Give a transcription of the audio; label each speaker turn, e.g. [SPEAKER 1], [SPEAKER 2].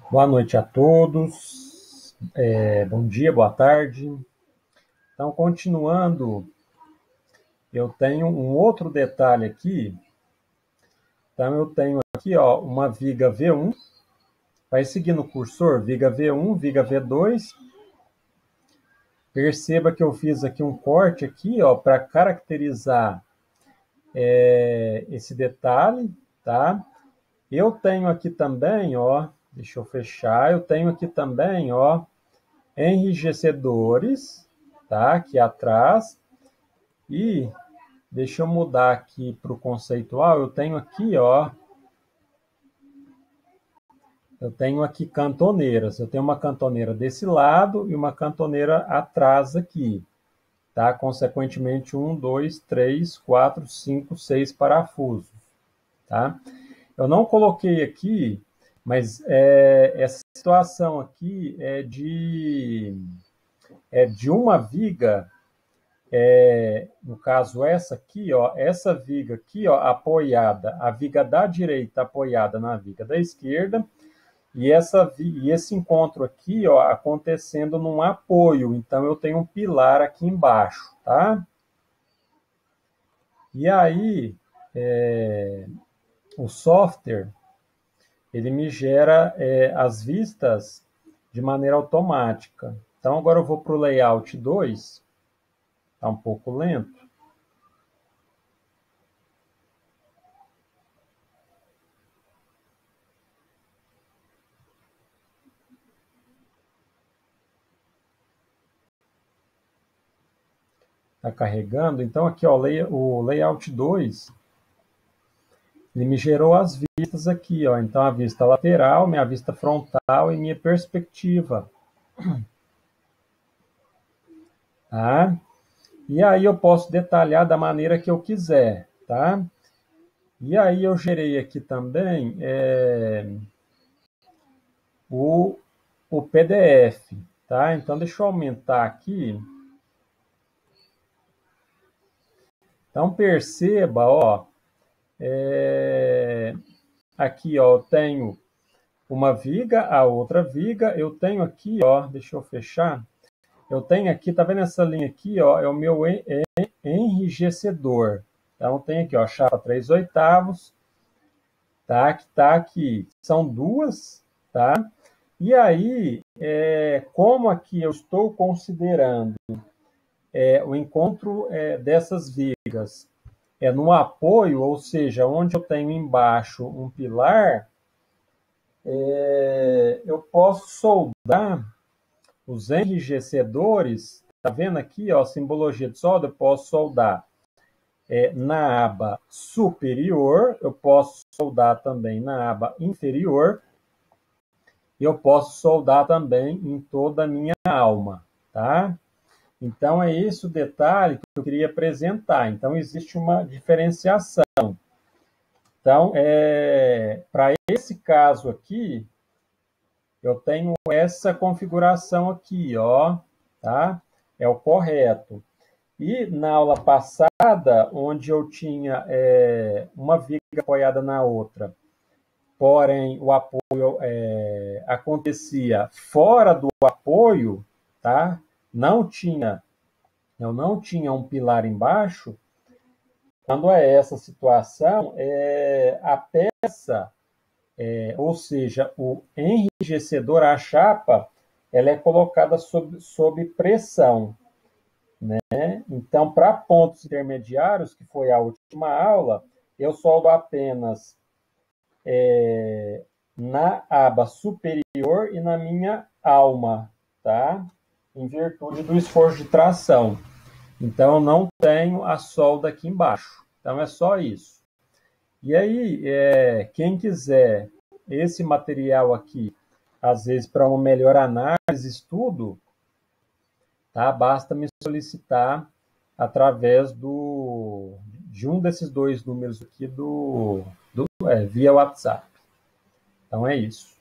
[SPEAKER 1] Boa noite a todos, bom dia, boa tarde. Então, continuando, eu tenho um outro detalhe aqui. Então, eu tenho aqui uma viga V1, vai seguindo o cursor, viga V1, viga V2. Perceba que eu fiz aqui um corte aqui, para caracterizar esse detalhe, tá? Eu tenho aqui também, deixa eu fechar, eu tenho aqui também, enrijecedores, tá? Aqui atrás. E deixa eu mudar aqui para o conceitual. Eu tenho aqui cantoneiras. Eu tenho uma cantoneira desse lado e uma cantoneira atrás aqui, tá? Consequentemente, 1, 2, 3, 4, 5, 6 parafusos, tá? Eu não coloquei aqui, mas essa situação aqui é de uma viga, no caso essa aqui, essa viga aqui, apoiada, a viga da direita apoiada na viga da esquerda, e esse encontro aqui, acontecendo num apoio. Então eu tenho um pilar aqui embaixo, tá? E aí o software ele me gera as vistas de maneira automática. Então agora eu vou para o layout 2. Está um pouco lento. Está carregando. Então, aqui, o layout 2, ele me gerou as vistas aqui. Então, a vista lateral, minha vista frontal e minha perspectiva. Tá? E aí eu posso detalhar da maneira que eu quiser. Tá? E aí eu gerei aqui também o PDF. Tá? Então, deixa eu aumentar aqui. Então, perceba, aqui, eu tenho uma viga, a outra viga, eu tenho aqui, deixa eu fechar, eu tenho aqui, tá vendo essa linha aqui, é o meu enrijecedor. Então, tem aqui, chapa 3/8, tá? Que tá aqui, são duas, tá? E aí, como aqui eu estou considerando o encontro dessas vigas no apoio, ou seja, onde eu tenho embaixo um pilar, eu posso soldar os enrijecedores. Tá vendo aqui, simbologia de solda? Eu posso soldar na aba superior, eu posso soldar também na aba inferior, e eu posso soldar também em toda a minha alma, tá? Então, é esse o detalhe que eu queria apresentar. Então, existe uma diferenciação. Então, para esse caso aqui, eu tenho essa configuração aqui, tá? É o correto. E na aula passada, onde eu tinha uma viga apoiada na outra, porém o apoio acontecia fora do apoio, tá? Eu não tinha um pilar embaixo. Quando é essa situação, a peça, ou seja, o enrijecedor, a chapa, ela é colocada sob pressão, né? Então, para pontos intermediários, que foi a última aula, eu soldo apenas na aba superior e na minha alma, tá? Em virtude do esforço de tração. Então, eu não tenho a solda aqui embaixo. Então, é só isso. E aí, quem quiser esse material aqui, às vezes para uma melhor análise, estudo, tá? Basta me solicitar através de um desses dois números aqui via WhatsApp. Então, é isso.